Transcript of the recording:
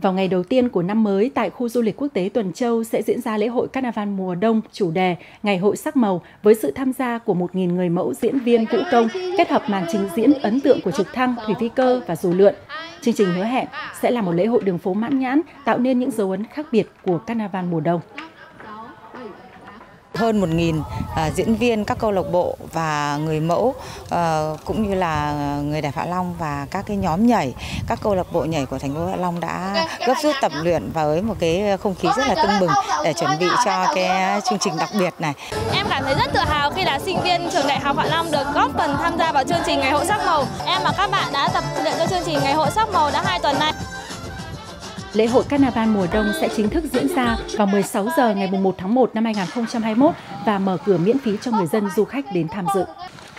Vào ngày đầu tiên của năm mới, tại khu du lịch quốc tế Tuần Châu sẽ diễn ra lễ hội Carnival mùa đông chủ đề Ngày hội sắc màu với sự tham gia của 1.000 người mẫu diễn viên vũ công kết hợp màn trình diễn ấn tượng của trực thăng, thủy phi cơ và dù lượn. Chương trình hứa hẹn sẽ là một lễ hội đường phố mãn nhãn, tạo nên những dấu ấn khác biệt của Carnival mùa đông. Hơn 1.000 diễn viên các câu lạc bộ và người mẫu cũng như là người đẹp Hạ Long và các cái nhóm nhảy, các câu lạc bộ nhảy của thành phố Hạ Long đã gấp rút tập luyện với một cái không khí rất là tưng bừng để chuẩn bị cho cái chương trình đặc biệt này. Em cảm thấy rất tự hào khi là sinh viên trường Đại học Hạ Long được góp phần tham gia vào chương trình Ngày hội sắc màu. Em và các bạn đã tập luyện cho chương trình Ngày hội sắc màu đã 2 tuần nay. Lễ hội Carnival mùa đông sẽ chính thức diễn ra vào 16 giờ ngày 1 tháng 1 năm 2021 và mở cửa miễn phí cho người dân du khách đến tham dự.